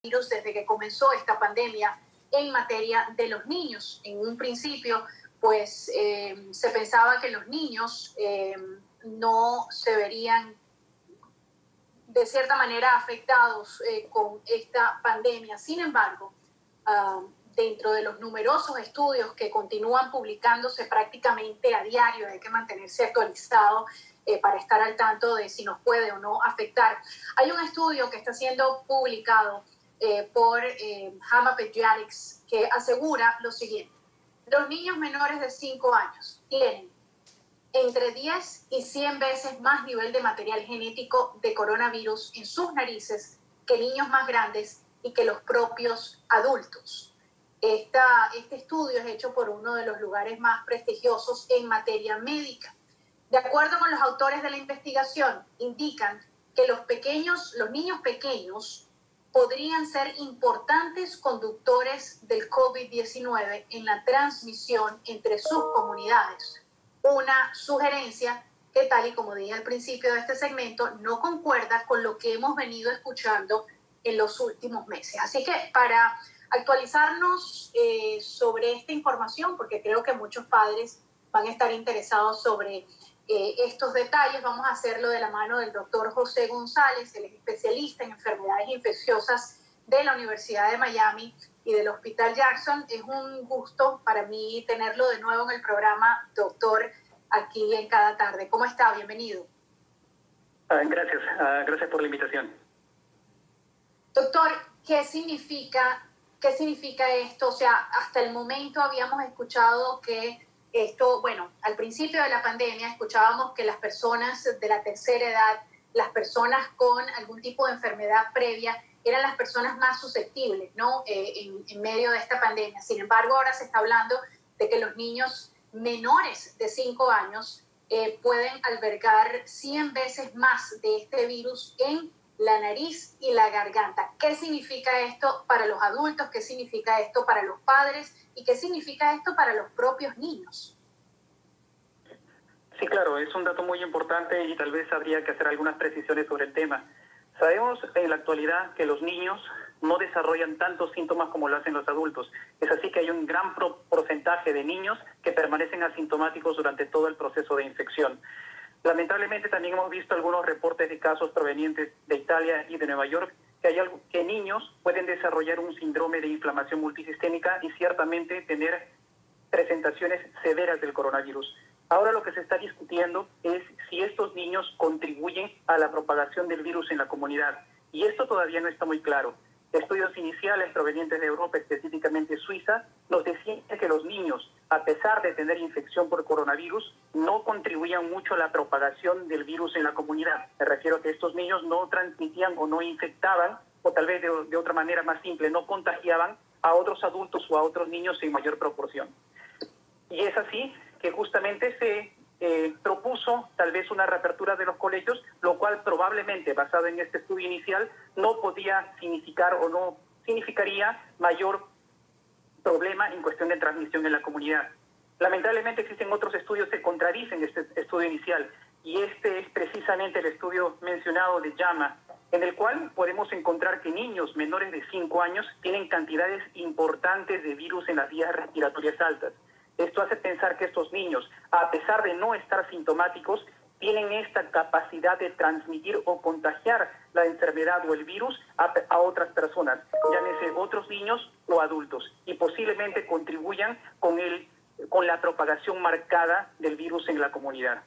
coronavirus desde que comenzó esta pandemia en materia de los niños. En un principio, pues se pensaba que los niños no se verían de cierta manera afectados con esta pandemia. Sin embargo, dentro de los numerosos estudios que continúan publicándose prácticamente a diario, hay que mantenerse actualizado para estar al tanto de si nos puede o no afectar. Hay un estudio que está siendo publicado por JAMA Pediatrics que asegura lo siguiente: los niños menores de 5 años tienen entre 10 y 100 veces más nivel de material genético de coronavirus en sus narices que niños más grandes y que los propios adultos. Este estudio es hecho por uno de los lugares más prestigiosos en materia médica. De acuerdo con los autores de la investigación, indican que los niños pequeños podrían ser importantes conductores del COVID-19 en la transmisión entre sus comunidades. Una sugerencia que, tal y como dije al principio de este segmento, no concuerda con lo que hemos venido escuchando en los últimos meses. Así que para actualizarnos sobre esta información, porque creo que muchos padres van a estar interesados sobre estos detalles, vamos a hacerlo de la mano del doctor José González, el especialista en enfermedades infecciosas de la Universidad de Miami y del Hospital Jackson. Es un gusto para mí tenerlo de nuevo en el programa, doctor, aquí en Cada Tarde. ¿Cómo está? Bienvenido. Gracias por la invitación. Doctor, ¿qué significa esto? O sea, hasta el momento habíamos escuchado que esto, bueno, al principio de la pandemia escuchábamos que las personas de la tercera edad, las personas con algún tipo de enfermedad previa, eran las personas más susceptibles, ¿no? En medio de esta pandemia. Sin embargo, ahora se está hablando de que los niños menores de 5 años pueden albergar 100 veces más de este virus en la nariz y la garganta. ¿Qué significa esto para los adultos? ¿Qué significa esto para los padres? ¿Y qué significa esto para los propios niños? Sí, claro, es un dato muy importante y tal vez habría que hacer algunas precisiones sobre el tema. Sabemos en la actualidad que los niños no desarrollan tantos síntomas como lo hacen los adultos. Es así que hay un gran porcentaje de niños que permanecen asintomáticos durante todo el proceso de infección. Lamentablemente también hemos visto algunos reportes de casos provenientes de Italia y de Nueva York que niños pueden desarrollar un síndrome de inflamación multisistémica y ciertamente tener presentaciones severas del coronavirus. Ahora lo que se está discutiendo es si estos niños contribuyen a la propagación del virus en la comunidad. Y esto todavía no está muy claro. Estudios iniciales provenientes de Europa, específicamente Suiza, nos decían que los niños, a pesar de tener infección por coronavirus, no contribuían mucho a la propagación del virus en la comunidad. Me refiero a que estos niños no transmitían o no infectaban, o tal vez de otra manera más simple, no contagiaban a otros adultos o a otros niños en mayor proporción. Y es así que justamente se propuso tal vez una reapertura de los colegios, lo cual probablemente, basado en este estudio inicial, no podía significar o no significaría mayor problema en cuestión de transmisión en la comunidad. Lamentablemente existen otros estudios que contradicen este estudio inicial, y este es precisamente el estudio mencionado de JAMA, en el cual podemos encontrar que niños menores de 5 años tienen cantidades importantes de virus en las vías respiratorias altas. Esto hace pensar que estos niños, a pesar de no estar sintomáticos, tienen esta capacidad de transmitir o contagiar la enfermedad o el virus a otras personas, llámese otros niños o adultos, y posiblemente contribuyan con la propagación marcada del virus en la comunidad.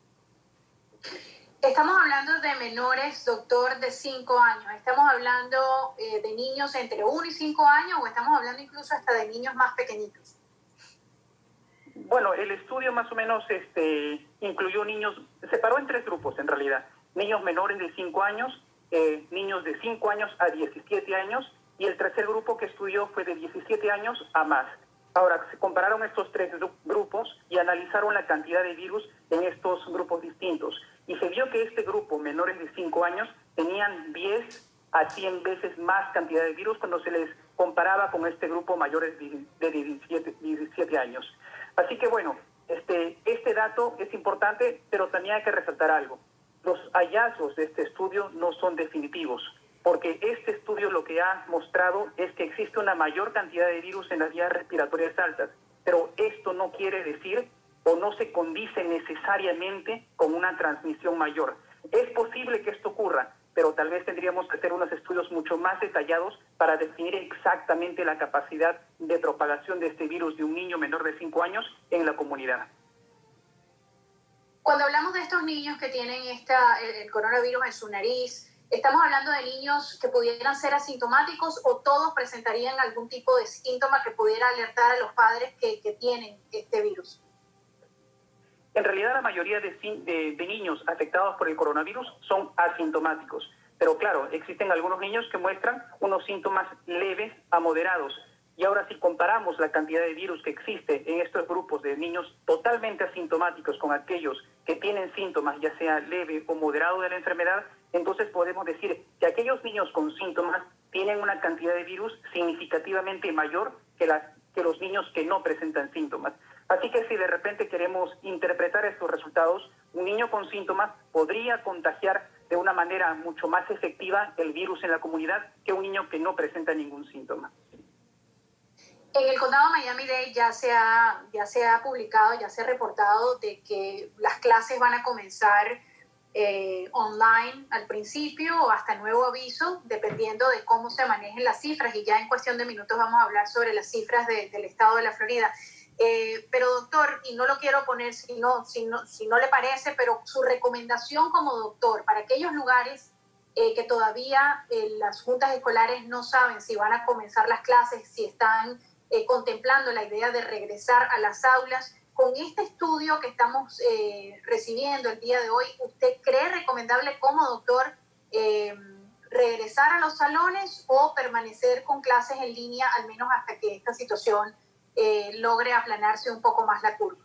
Estamos hablando de menores, doctor, de 5 años. ¿Estamos hablando de niños entre 1 y 5 años o estamos hablando incluso hasta de niños más pequeñitos? Bueno, el estudio más o menos incluyó niños, separó en 3 grupos en realidad. Niños menores de 5 años, niños de 5 años a 17 años, y el tercer grupo que estudió fue de 17 años a más. Ahora, se compararon estos 3 grupos y analizaron la cantidad de virus en estos grupos distintos. Y se vio que este grupo, menores de 5 años, tenían 10 a 100 veces más cantidad de virus cuando se les comparaba con este grupo mayores de 17 años. Así que bueno, este dato es importante, pero también hay que resaltar algo. Los hallazgos de este estudio no son definitivos. porque este estudio lo que ha mostrado es que existe una mayor cantidad de virus en las vías respiratorias altas, pero esto no quiere decir o no se condice necesariamente con una transmisión mayor. Es posible que esto ocurra, pero tal vez tendríamos que hacer unos estudios mucho más detallados para definir exactamente la capacidad de propagación de este virus de un niño menor de 5 años en la comunidad. Cuando hablamos de estos niños que tienen el coronavirus en su nariz, ¿estamos hablando de niños que pudieran ser asintomáticos o todos presentarían algún tipo de síntoma que pudiera alertar a los padres que tienen este virus? En realidad, la mayoría de niños afectados por el coronavirus son asintomáticos. Pero claro, existen algunos niños que muestran unos síntomas leves a moderados. Y ahora, si comparamos la cantidad de virus que existe en estos grupos de niños totalmente asintomáticos con aquellos que tienen síntomas, ya sea leve o moderado de la enfermedad, entonces podemos decir que aquellos niños con síntomas tienen una cantidad de virus significativamente mayor que los niños que no presentan síntomas. Así que si de repente queremos interpretar estos resultados, un niño con síntomas podría contagiar de una manera mucho más efectiva el virus en la comunidad que un niño que no presenta ningún síntoma. En el condado de Miami-Dade ya se ha publicado, ya se ha reportado de que las clases van a comenzar online al principio o hasta nuevo aviso, dependiendo de cómo se manejen las cifras. Y ya en cuestión de minutos vamos a hablar sobre las cifras del estado de la Florida. Pero doctor, y no lo quiero poner si no le parece, pero su recomendación como doctor para aquellos lugares que todavía las juntas escolares no saben si van a comenzar las clases, si están contemplando la idea de regresar a las aulas. Con este estudio que estamos recibiendo el día de hoy, ¿usted cree recomendable como doctor regresar a los salones o permanecer con clases en línea, al menos hasta que esta situación logre aplanarse un poco más la curva?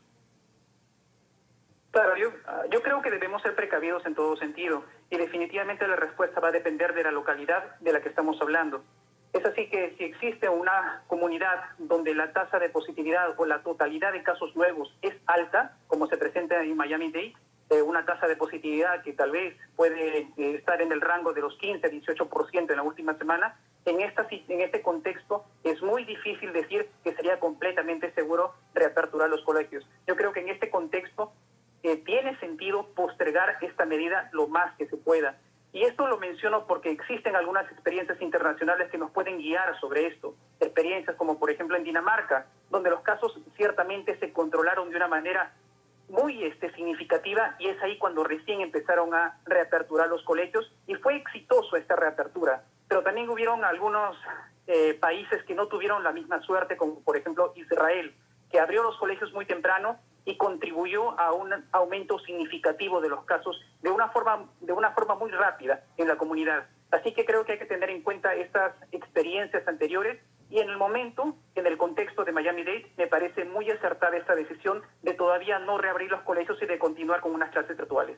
Claro, yo creo que debemos ser precavidos en todo sentido y definitivamente la respuesta va a depender de la localidad de la que estamos hablando. Es así que si existe una comunidad donde la tasa de positividad o la totalidad de casos nuevos es alta, como se presenta en Miami-Dade, una tasa de positividad que tal vez puede estar en el rango de los 15-18% en la última semana, en este contexto es muy difícil decir que sería completamente seguro reaperturar los colegios. Yo creo que en este contexto tiene sentido postergar esta medida lo más que se pueda. Y esto lo menciono porque existen algunas experiencias internacionales que nos pueden guiar sobre esto. Experiencias como, por ejemplo, en Dinamarca, donde los casos ciertamente se controlaron de una manera muy significativa, y es ahí cuando recién empezaron a reaperturar los colegios y fue exitoso esta reapertura. Pero también hubieron algunos países que no tuvieron la misma suerte, como por ejemplo Israel, que abrió los colegios muy temprano y contribuyó a un aumento significativo de los casos de una forma muy rápida en la comunidad. Así que creo que hay que tener en cuenta estas experiencias anteriores y en el momento, en el contexto de Miami-Dade, me parece muy acertada esta decisión de todavía no reabrir los colegios y de continuar con unas clases virtuales.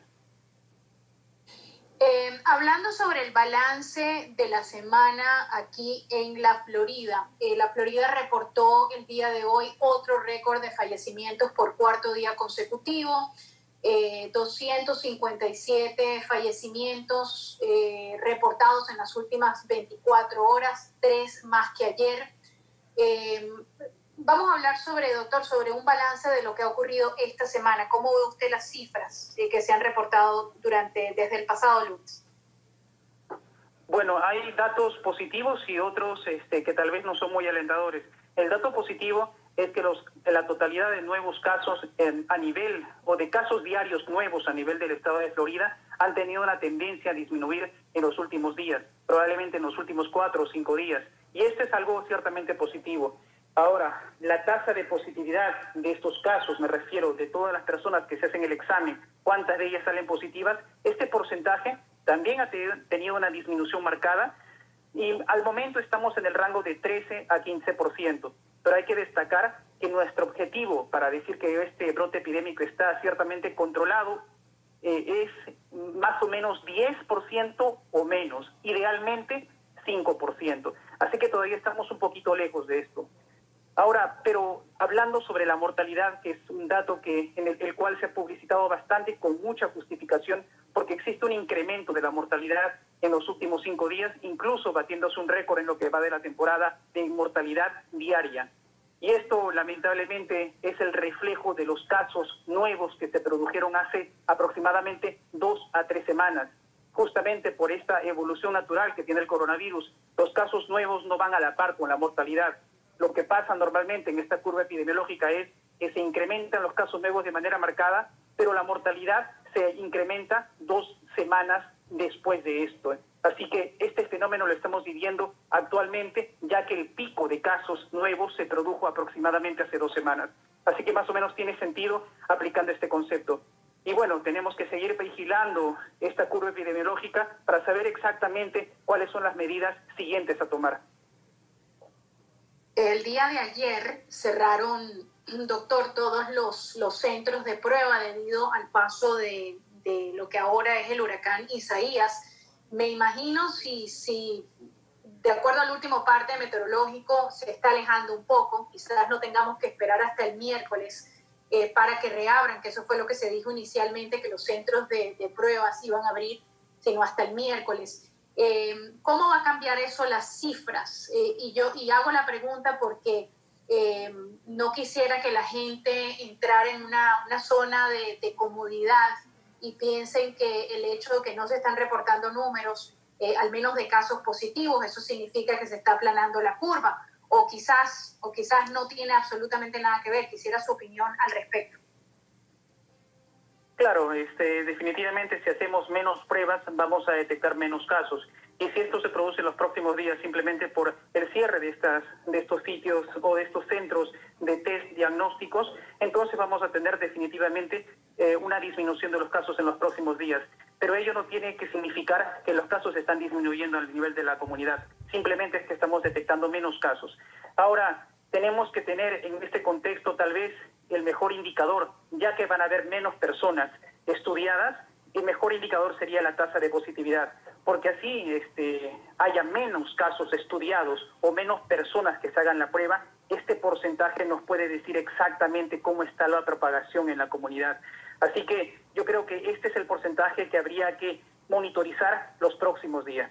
Hablando sobre el balance de la semana aquí en la Florida reportó el día de hoy otro récord de fallecimientos por cuarto día consecutivo, 257 fallecimientos reportados en las últimas 24 horas, 3 más que ayer. Vamos a hablar sobre un balance de lo que ha ocurrido esta semana. ¿Cómo ve usted las cifras que se han reportado desde el pasado lunes? Bueno, hay datos positivos y otros que tal vez no son muy alentadores. El dato positivo es que la totalidad de nuevos casos de casos diarios nuevos a nivel del estado de Florida han tenido una tendencia a disminuir en los últimos días, probablemente en los últimos 4 o 5 días. Y esto es algo ciertamente positivo. Ahora, la tasa de positividad de estos casos, me refiero de todas las personas que se hacen el examen, cuántas de ellas salen positivas, este porcentaje también ha tenido una disminución marcada y al momento estamos en el rango de 13 a 15%. Pero hay que destacar que nuestro objetivo para decir que este brote epidémico está ciertamente controlado es más o menos 10% o menos, idealmente 5%. Así que todavía estamos un poquito lejos de esto. Ahora, pero hablando sobre la mortalidad, que es un dato en el cual se ha publicitado bastante con mucha justificación, porque porque existe un incremento de la mortalidad en los últimos 5 días, incluso batiéndose un récord en lo que va de la temporada de mortalidad diaria. Y esto, lamentablemente, es el reflejo de los casos nuevos que se produjeron hace aproximadamente 2 a 3 semanas. Justamente por esta evolución natural que tiene el coronavirus, los casos nuevos no van a la par con la mortalidad. Lo que pasa normalmente en esta curva epidemiológica es que se incrementan los casos nuevos de manera marcada, pero la mortalidad se incrementa 2 semanas después de esto. Así que este fenómeno lo estamos viviendo actualmente, ya que el pico de casos nuevos se produjo aproximadamente hace 2 semanas. Así que más o menos tiene sentido aplicando este concepto. Y bueno, tenemos que seguir vigilando esta curva epidemiológica para saber exactamente cuáles son las medidas siguientes a tomar. El día de ayer cerraron, doctor, todos los centros de prueba debido al paso de lo que ahora es el huracán Isaías. Me imagino si de acuerdo al último parte meteorológico se está alejando un poco, quizás no tengamos que esperar hasta el miércoles para que reabran, que eso fue lo que se dijo inicialmente, que los centros de pruebas iban a abrir, sino hasta el miércoles. ¿Cómo va a cambiar eso las cifras? Y hago la pregunta porque no quisiera que la gente entrara en una zona de comodidad y piensen que el hecho de que no se están reportando números, al menos de casos positivos, eso significa que se está aplanando la curva, o quizás no tiene absolutamente nada que ver. Quisiera su opinión al respecto. Claro, definitivamente si hacemos menos pruebas vamos a detectar menos casos. Y si esto se produce en los próximos días simplemente por el cierre de estos sitios o de estos centros de test diagnósticos, entonces vamos a tener definitivamente una disminución de los casos en los próximos días. Pero ello no tiene que significar que los casos están disminuyendo al nivel de la comunidad. Simplemente es que estamos detectando menos casos. Ahora, tenemos que tener en este contexto tal vez el mejor indicador, ya que van a haber menos personas estudiadas, el mejor indicador sería la tasa de positividad, porque así haya menos casos estudiados o menos personas que se hagan la prueba, este porcentaje nos puede decir exactamente cómo está la propagación en la comunidad. Así que yo creo que este es el porcentaje que habría que monitorizar los próximos días.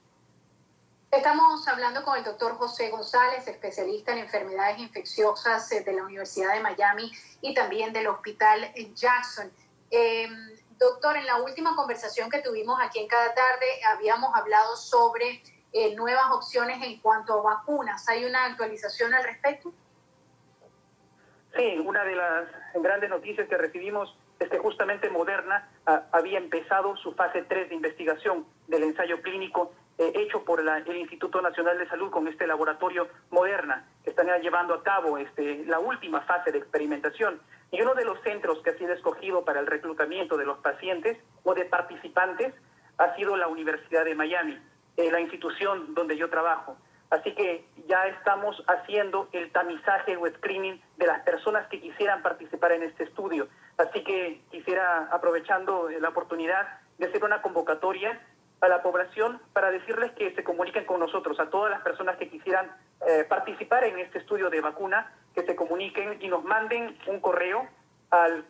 Estamos hablando con el doctor José González, especialista en enfermedades infecciosas de la Universidad de Miami y también del Hospital Jackson. Doctor, en la última conversación que tuvimos aquí en Cada Tarde habíamos hablado sobre nuevas opciones en cuanto a vacunas. ¿Hay una actualización al respecto? Sí, una de las grandes noticias que recibimos es que justamente Moderna había empezado su fase 3 de investigación del ensayo clínico hecho por el Instituto Nacional de Salud con este laboratorio Moderna, que están llevando a cabo la última fase de experimentación. Y uno de los centros que ha sido escogido para el reclutamiento de los pacientes o de participantes ha sido la Universidad de Miami, la institución donde yo trabajo. Así que ya estamos haciendo el tamizaje o screening de las personas que quisieran participar en este estudio. Así que quisiera, aprovechando la oportunidad, de hacer una convocatoria a la población para decirles que se comuniquen con nosotros, a todas las personas que quisieran participar en este estudio de vacuna, que se comuniquen y nos manden un correo al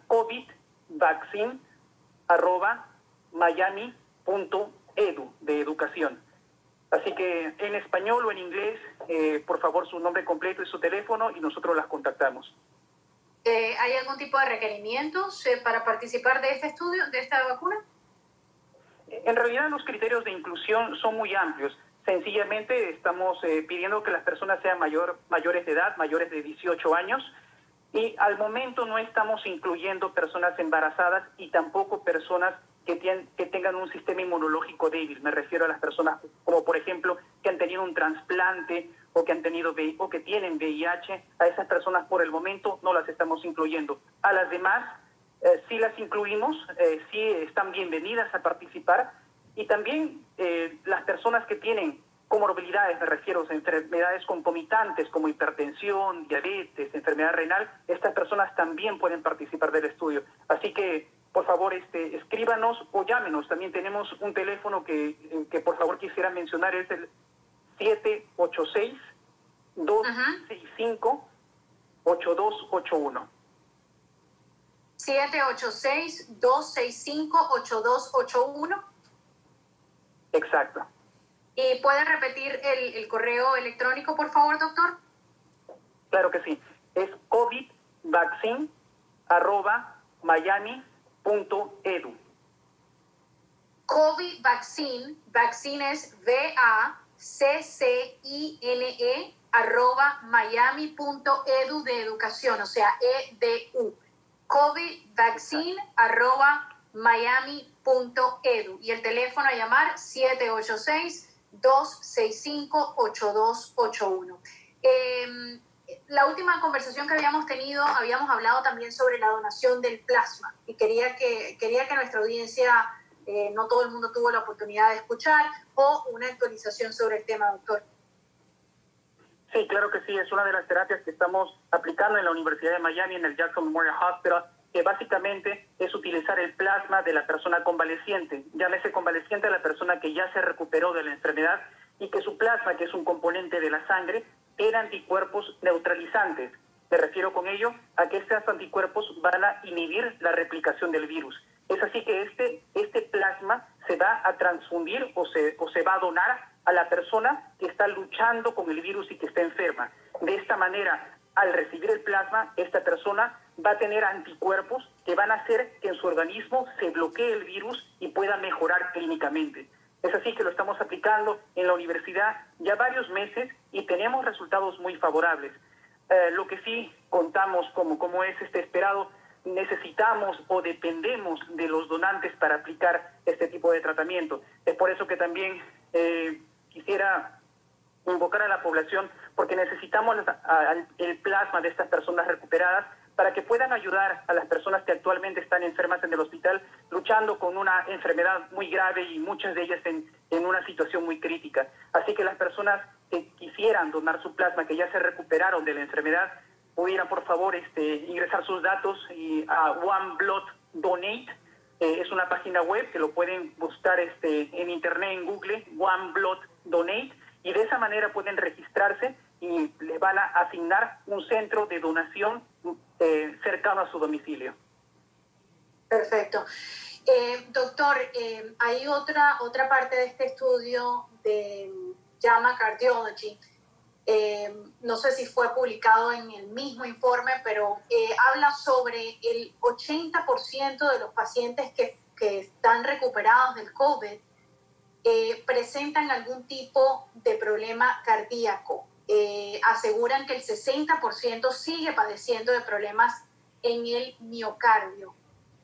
covidvaccine@miami.edu, de educación. Así que en español o en inglés, por favor, su nombre completo y su teléfono y nosotros las contactamos. ¿Hay algún tipo de requerimientos para participar de este estudio, de esta vacuna? En realidad los criterios de inclusión son muy amplios. Sencillamente estamos pidiendo que las personas sean mayores de edad, mayores de 18 años, y al momento no estamos incluyendo personas embarazadas y tampoco personas que tengan un sistema inmunológico débil. Me refiero a las personas como, por ejemplo, que han tenido un trasplante o que tienen VIH. A esas personas por el momento no las estamos incluyendo. A las demás sí las incluimos, sí están bienvenidas a participar. Y también las personas que tienen comorbilidades, me refiero a enfermedades concomitantes como hipertensión, diabetes, enfermedad renal, estas personas también pueden participar del estudio. Así que, por favor, escríbanos o llámenos. También tenemos un teléfono que por favor quisiera mencionar, es el 786-265-8281. 786-265-8281. Exacto. ¿Y puede repetir el correo electrónico, por favor, doctor? Claro que sí. Es covidvaccine@miami.edu. COVID Vaccine, vaccine es VACCINE @miami.edu de educación, o sea, EDU. COVID Vaccine @miami.edu. Y el teléfono a llamar 786-265-8281. La última conversación que habíamos tenido, habíamos hablado también sobre la donación del plasma y quería que nuestra audiencia, no todo el mundo tuvo la oportunidad de escuchar, o una actualización sobre el tema, doctor. Sí, claro que sí, es una de las terapias que estamos aplicando en la Universidad de Miami, en el Jackson Memorial Hospital, que básicamente es utilizar el plasma de la persona convaleciente, llámese convaleciente a la persona que ya se recuperó de la enfermedad y que su plasma, que es un componente de la sangre, tiene anticuerpos neutralizantes. Me refiero con ello a que estos anticuerpos van a inhibir la replicación del virus. Es así que este plasma se va a transfundir o se va a donar a la persona que está luchando con el virus y que está enferma. De esta manera, al recibir el plasma, esta persona va a tener anticuerpos que van a hacer que en su organismo se bloquee el virus y pueda mejorar clínicamente. Es así que lo estamos aplicando en la universidad ya varios meses y tenemos resultados muy favorables. Lo que sí contamos, como es esperado, necesitamos o dependemos de los donantes para aplicar este tipo de tratamiento. Es por eso que también quisiera invocar a la población, porque necesitamos el plasma de estas personas recuperadas para que puedan ayudar a las personas que actualmente están enfermas en el hospital, luchando con una enfermedad muy grave y muchas de ellas en una situación muy crítica. Así que las personas que quisieran donar su plasma, que ya se recuperaron de la enfermedad, pudieran por favor ingresar sus datos a One Blood Donate. Es una página web que lo pueden buscar en internet, en Google, One Blood Donate, y de esa manera pueden registrarse y les van a asignar un centro de donación cercano a su domicilio. Perfecto. Doctor, hay otra parte de este estudio de JAMA Cardiology. No sé si fue publicado en el mismo informe, pero habla sobre el 80% de los pacientes que están recuperados del COVID presentan algún tipo de problema cardíaco. Aseguran que el 60% sigue padeciendo de problemas en el miocardio.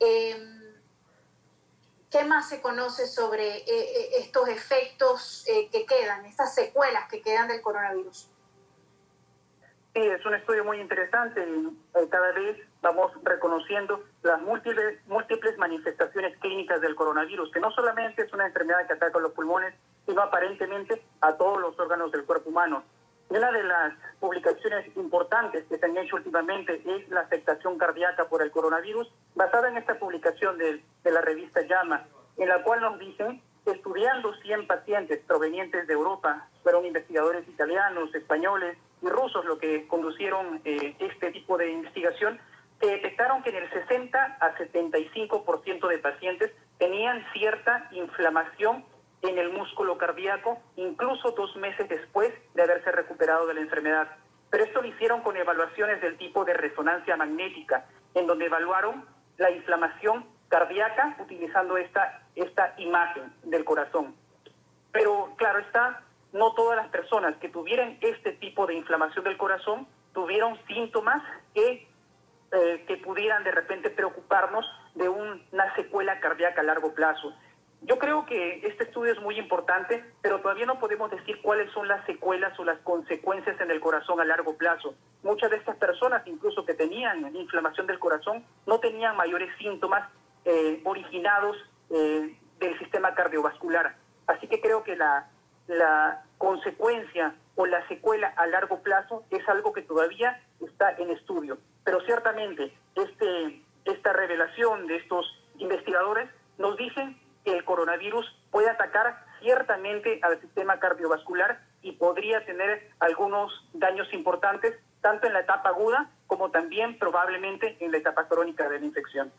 ¿Qué más se conoce sobre estos efectos que quedan, estas secuelas que quedan del coronavirus? Sí, es un estudio muy interesante y cada vez vamos reconociendo las múltiples manifestaciones clínicas del coronavirus, que no solamente es una enfermedad que ataca los pulmones, sino aparentemente a todos los órganos del cuerpo humano. Y una de las publicaciones importantes que se han hecho últimamente es la afectación cardíaca por el coronavirus, basada en esta publicación de la revista JAMA, en la cual nos dicen que estudiando 100 pacientes provenientes de Europa, fueron investigadores italianos, españoles y rusos los que conducieron este tipo de investigación, que detectaron que en el 60 a 75% de pacientes tenían cierta inflamación en el músculo cardíaco, incluso 2 meses después de haberse recuperado de la enfermedad. Pero esto lo hicieron con evaluaciones del tipo de resonancia magnética, en donde evaluaron la inflamación cardíaca utilizando esta imagen del corazón. Pero claro está, no todas las personas que tuvieran este tipo de inflamación del corazón tuvieron síntomas que pudieran de repente preocuparnos de una secuela cardíaca a largo plazo. Yo creo que este estudio es muy importante, pero todavía no podemos decir cuáles son las secuelas o las consecuencias en el corazón a largo plazo. Muchas de estas personas, incluso que tenían inflamación del corazón, no tenían mayores síntomas originados del sistema cardiovascular. Así que creo que la consecuencia o la secuela a largo plazo es algo que todavía está en estudio. Pero ciertamente esta revelación de estos investigadores nos dicen que el coronavirus puede atacar ciertamente al sistema cardiovascular y podría tener algunos daños importantes tanto en la etapa aguda como también probablemente en la etapa crónica de la infección.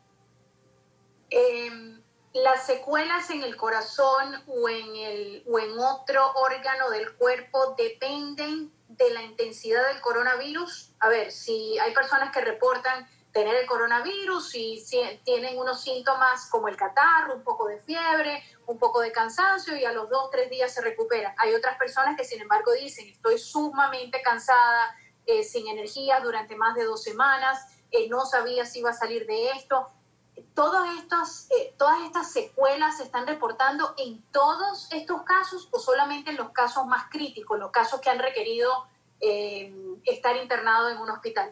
Las secuelas en el corazón o en otro órgano del cuerpo dependen de la intensidad del coronavirus. A ver, si hay personas que reportan tener el coronavirus y tienen unos síntomas como el catarro, un poco de fiebre, un poco de cansancio y a los 2 o 3 días se recuperan. Hay otras personas que sin embargo dicen estoy sumamente cansada, sin energía durante más de 2 semanas, no sabía si iba a salir de esto. Todas estas secuelas se están reportando en todos estos casos o solamente en los casos más críticos, los casos que han requerido estar internado en un hospital.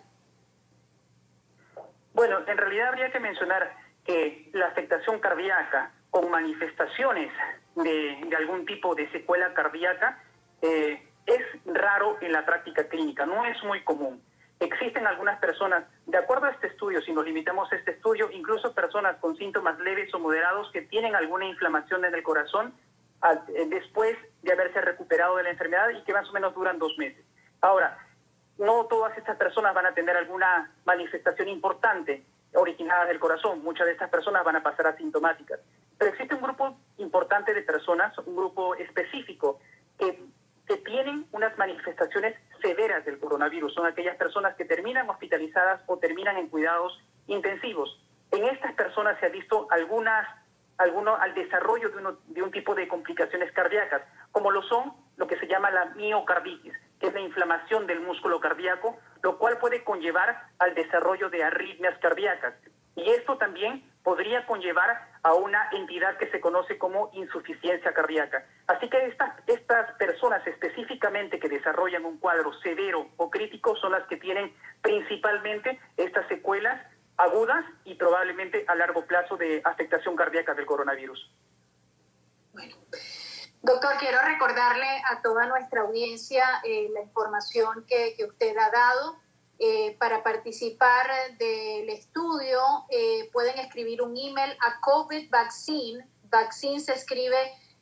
Bueno, en realidad habría que mencionar que la afectación cardíaca con manifestaciones de algún tipo de secuela cardíaca es raro en la práctica clínica, no es muy común. Existen algunas personas, de acuerdo a este estudio, si nos limitamos a este estudio, incluso personas con síntomas leves o moderados que tienen alguna inflamación en el corazón después de haberse recuperado de la enfermedad y que más o menos duran 2 meses. Ahora, no todas estas personas van a tener alguna manifestación importante originada del corazón. Muchas de estas personas van a pasar asintomáticas. Pero existe un grupo importante de personas, un grupo específico, que tienen unas manifestaciones severas del coronavirus. Son aquellas personas que terminan hospitalizadas o terminan en cuidados intensivos. En estas personas se ha visto al desarrollo de un tipo de complicaciones cardíacas, como lo son lo que se llama la miocarditis, que es la inflamación del músculo cardíaco, lo cual puede conllevar al desarrollo de arritmias cardíacas. Y esto también podría conllevar a una entidad que se conoce como insuficiencia cardíaca. Así que estas personas específicamente que desarrollan un cuadro severo o crítico son las que tienen principalmente estas secuelas agudas y probablemente a largo plazo de afectación cardíaca del coronavirus. Bueno, doctor, quiero recordarle a toda nuestra audiencia la información que usted ha dado. Para participar del estudio pueden escribir un email a COVID Vaccine. Vaccine se escribe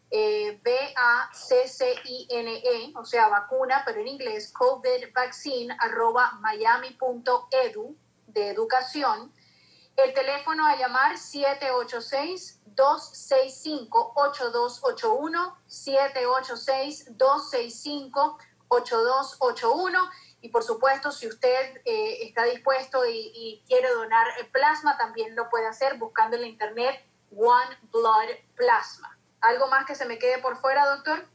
VACCINE, o sea, vacuna, pero en inglés, covidvaccine@miami.edu, de educación. El teléfono a llamar 786-265-8281, 786-265-8281. Y por supuesto, si usted está dispuesto y quiere donar plasma, también lo puede hacer buscando en la internet One Blood Plasma. ¿Algo más que se me quede por fuera, doctor?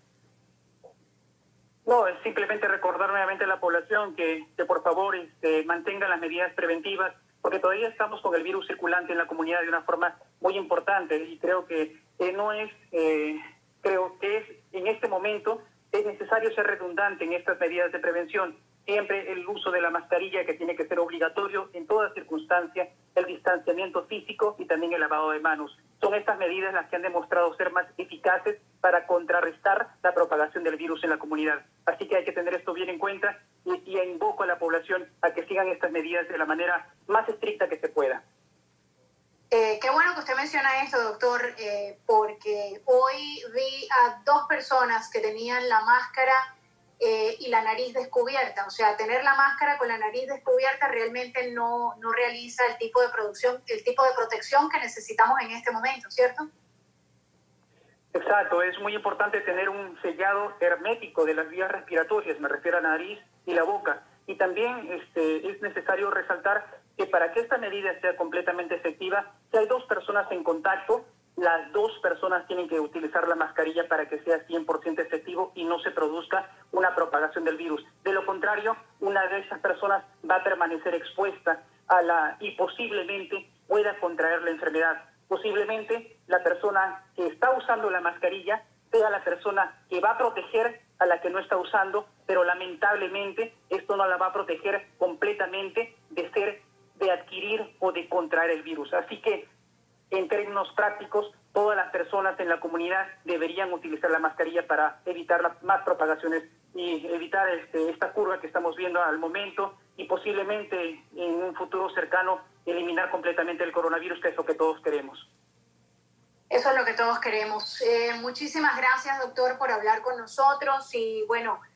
No, es simplemente recordar nuevamente a la población que por favor mantengan las medidas preventivas, porque todavía estamos con el virus circulante en la comunidad de una forma muy importante y creo que en este momento es necesario ser redundante en estas medidas de prevención. Siempre el uso de la mascarilla, que tiene que ser obligatorio en toda circunstancia, el distanciamiento físico y también el lavado de manos. Son estas medidas las que han demostrado ser más eficaces para contrarrestar la propagación del virus en la comunidad. Así que hay que tener esto bien en cuenta y invoco a la población a que sigan estas medidas de la manera más estricta que se pueda. Qué bueno que usted menciona esto, doctor, porque hoy vi a 2 personas que tenían la máscara y la nariz descubierta. O sea, tener la máscara con la nariz descubierta realmente no realiza el tipo de protección que necesitamos en este momento, ¿cierto? Exacto, es muy importante tener un sellado hermético de las vías respiratorias, me refiero a la nariz y la boca. Y también es necesario resaltar que para que esta medida sea completamente efectiva, si hay 2 personas en contacto, las 2 personas tienen que utilizar la mascarilla para que sea 100% efectivo y no se produzca una propagación del virus. De lo contrario, una de esas personas va a permanecer expuesta y posiblemente pueda contraer la enfermedad. Posiblemente la persona que está usando la mascarilla sea la persona que va a proteger a la que no está usando, pero lamentablemente esto no la va a proteger completamente de adquirir o de contraer el virus. Así que, en términos prácticos, todas las personas en la comunidad deberían utilizar la mascarilla para evitar más propagaciones y evitar esta curva que estamos viendo al momento y posiblemente en un futuro cercano eliminar completamente el coronavirus, que es lo que todos queremos. Eso es lo que todos queremos. Muchísimas gracias, doctor, por hablar con nosotros y bueno,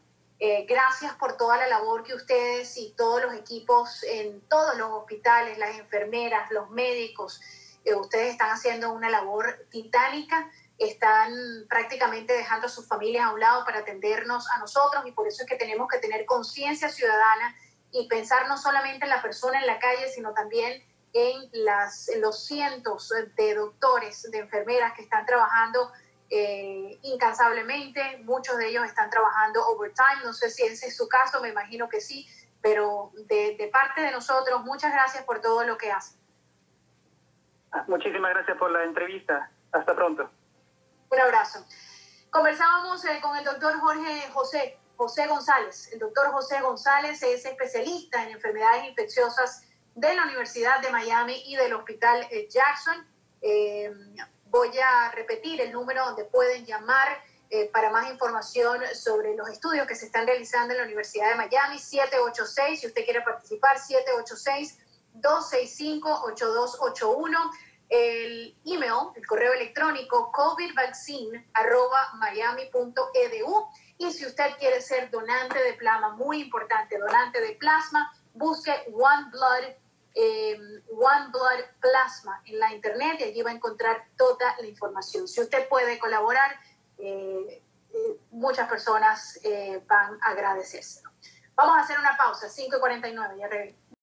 Gracias por toda la labor que ustedes y todos los equipos en todos los hospitales, las enfermeras, los médicos, ustedes están haciendo una labor titánica, están prácticamente dejando a sus familias a un lado para atendernos a nosotros, y por eso es que tenemos que tener conciencia ciudadana y pensar no solamente en la persona en la calle, sino también en los cientos de doctores, de enfermeras que están trabajando incansablemente. Muchos de ellos están trabajando overtime. No sé si ese es su caso, me imagino que sí, pero de parte de nosotros, muchas gracias por todo lo que hacen. Muchísimas gracias por la entrevista. Hasta pronto. Un abrazo. Conversábamos con el doctor José González. El doctor José González es especialista en enfermedades infecciosas de la Universidad de Miami y del Hospital Jackson. Voy a repetir el número donde pueden llamar para más información sobre los estudios que se están realizando en la Universidad de Miami. 786, si usted quiere participar, 786-265-8281. El email, el correo electrónico, covidvaccine@miami.edu. Y si usted quiere ser donante de plasma, muy importante, donante de plasma, busque One Blood Plasma en la internet y allí va a encontrar toda la información. Si usted puede colaborar, muchas personas van a agradecérselo. Vamos a hacer una pausa, 5:49, ya regreso.